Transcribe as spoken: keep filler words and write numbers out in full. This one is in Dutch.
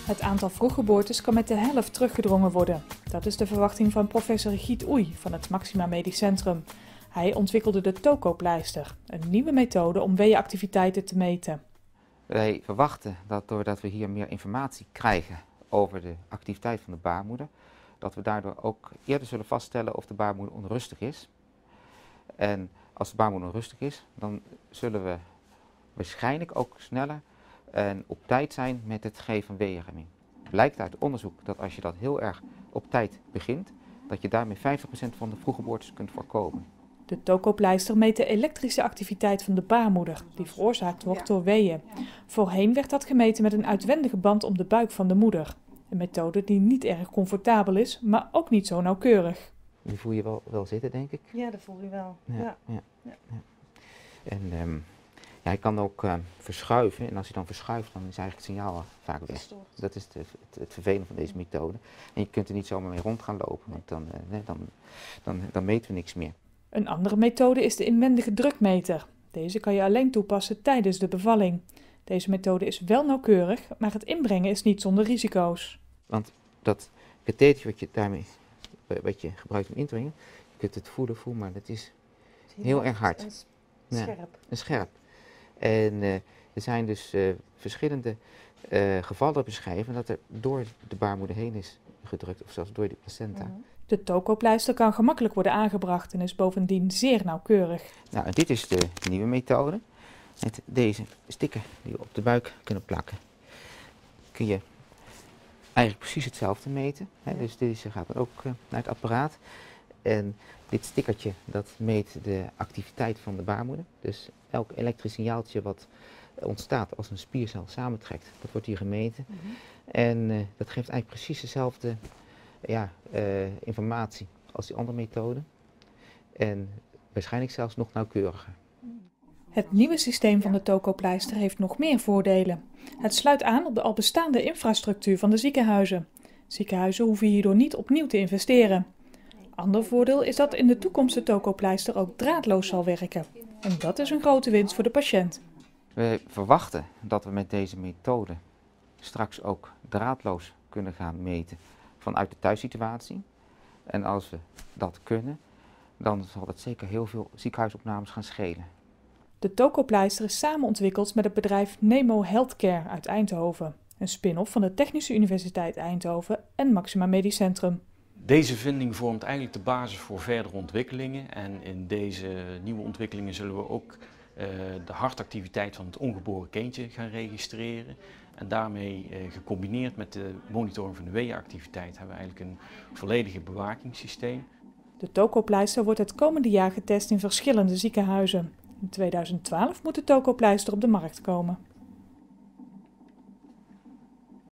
Het aantal vroeggeboortes kan met de helft teruggedrongen worden. Dat is de verwachting van professor Giet Oei van het Maxima Medisch Centrum. Hij ontwikkelde de TOCO-pleister, een nieuwe methode om weeënactiviteiten te meten. Wij verwachten dat doordat we hier meer informatie krijgen over de activiteit van de baarmoeder, dat we daardoor ook eerder zullen vaststellen of de baarmoeder onrustig is. En als de baarmoeder onrustig is, dan zullen we waarschijnlijk ook sneller en op tijd zijn met het geven van weeënremming. Blijkt uit onderzoek dat als je dat heel erg op tijd begint, dat je daarmee vijftig procent van de vroeggeboortes kunt voorkomen. De TOCO-pleister meet de elektrische activiteit van de baarmoeder, die veroorzaakt wordt door weeën. Voorheen werd dat gemeten met een uitwendige band om de buik van de moeder. Een methode die niet erg comfortabel is, maar ook niet zo nauwkeurig. Die voel je wel, wel zitten, denk ik. Ja, dat voel je wel. Ja, Ja. ja, Ja. ja. En um, ja, hij kan ook uh, verschuiven. En als hij dan verschuift, dan is eigenlijk het signaal al vaak weg. Verstoord. Dat is de, het, het vervelende van deze methode. En je kunt er niet zomaar mee rond gaan lopen, want dan, uh, nee, dan, dan, dan meten we niks meer. Een andere methode is de inwendige drukmeter. Deze kan je alleen toepassen tijdens de bevalling. Deze methode is wel nauwkeurig, maar het inbrengen is niet zonder risico's. Want dat kathetertje wat je daarmee wat je gebruikt om in te brengen, je kunt het voelen, voelen, maar dat is heel erg hard. En Ja, scherp. en scherp. En uh, er zijn dus uh, verschillende uh, gevallen beschreven dat er door de baarmoeder heen is gedrukt, of zelfs door de placenta. Mm-hmm. De TOCO-pleister kan gemakkelijk worden aangebracht en is bovendien zeer nauwkeurig. Nou, en dit is de nieuwe methode. Met deze sticker die we op de buik kunnen plakken, kun je eigenlijk precies hetzelfde meten. Hè? Ja. Dus deze gaat dan ook uh, naar het apparaat. En dit stickertje dat meet de activiteit van de baarmoeder. Dus elk elektrisch signaaltje wat ontstaat als een spiercel samentrekt, dat wordt hier gemeten. Mm-hmm. En uh, dat geeft eigenlijk precies dezelfde ja, uh, informatie als die andere methode. En waarschijnlijk zelfs nog nauwkeuriger. Het nieuwe systeem van de TOCO-pleister heeft nog meer voordelen. Het sluit aan op de al bestaande infrastructuur van de ziekenhuizen. Ziekenhuizen hoeven hierdoor niet opnieuw te investeren. Ander voordeel is dat in de toekomst de TOCO-pleister ook draadloos zal werken. En dat is een grote winst voor de patiënt. We verwachten dat we met deze methode straks ook draadloos kunnen gaan meten vanuit de thuissituatie. En als we dat kunnen, dan zal dat zeker heel veel ziekenhuisopnames gaan schelen. De TOCO-pleister is samen ontwikkeld met het bedrijf Nemo Healthcare uit Eindhoven. Een spin-off van de Technische Universiteit Eindhoven en Maxima Medisch Centrum. Deze vinding vormt eigenlijk de basis voor verdere ontwikkelingen. En in deze nieuwe ontwikkelingen zullen we ook uh, de hartactiviteit van het ongeboren kindje gaan registreren. En daarmee uh, gecombineerd met de monitoring van de weeënactiviteit hebben we eigenlijk een volledige bewakingssysteem. De TOCO-pleister wordt het komende jaar getest in verschillende ziekenhuizen. In tweeduizend twaalf moet de TOCO-pleister op de markt komen.